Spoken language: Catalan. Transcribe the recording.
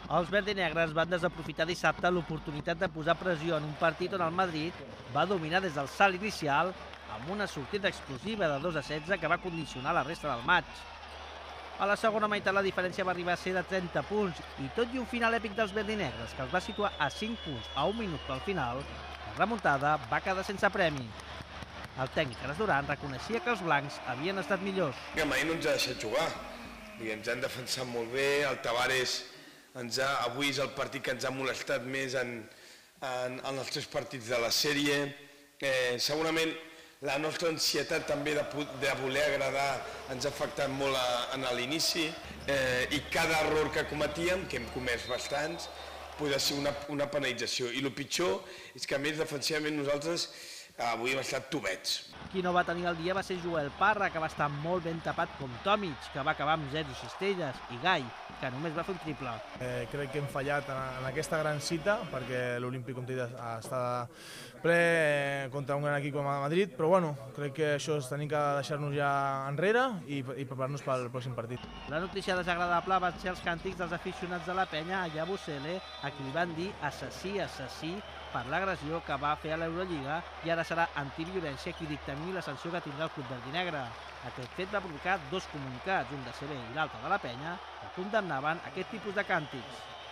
Els verdinegres van desaprofitar dissabte l'oportunitat de posar pressió en un partit on el Madrid va dominar des del salt inicial amb una sortida explosiva de 2-16 que va condicionar la resta del maig. A la segona meitat la diferència va arribar a ser de 30 punts i tot i un final èpic dels verdinegres que els va situar a 5 punts a un minut pel final, la remuntada va quedar sense premi. El tècnic Ares Duran reconeixia que els blancs havien estat millors. Mai no ens ha deixat jugar, ens han defensat molt bé, el Tavares avui és el partit que ens ha molestat més en els 3 partits de la sèrie. Segurament la nostra ansietat també de voler agradar ens ha afectat molt a l'inici i cada error que cometíem, que hem comès bastants, podia ser una penalització. I el pitjor és que a més defensivament nosaltres avui hem estat tubets. Qui no va tenir el dia va ser Joel Parra, que va estar molt ben tapat com Tomic, que va acabar amb 0 cistelles, i Gai, que només va fer un triple. Crec que hem fallat en aquesta gran cita, perquè l'Olímpic, com t'he dit, està ple contra un gran equip com a Madrid, però bueno, crec que això tenim que deixar-nos ja enrere i preparar-nos pel pròxim partit. La notícia desagradable van ser els càntics dels aficionats de la penya a Yabusele, a qui li van dir assassí, assassí, per l'agressió que va fer a l'Eurolliga, i ara serà Antiviolència qui dictamini la sanció que tindrà el club verdinegre. Aquest fet va provocar 2 comunicats, un de CB i l'altre de la penya, que condemnaven aquest tipus de càntics.